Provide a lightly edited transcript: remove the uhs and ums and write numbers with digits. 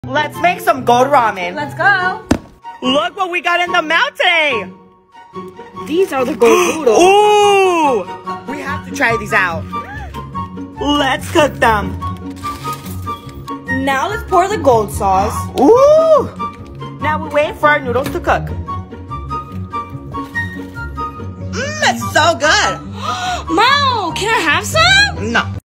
Let's make some gold ramen. Let's go. Look what we got in the mail today. These are the gold noodles. Ooh! We have to try these out. Let's cook them. Now let's pour the gold sauce. Ooh! Now we wait for our noodles to cook. It's so good. Mom, can I have some? No.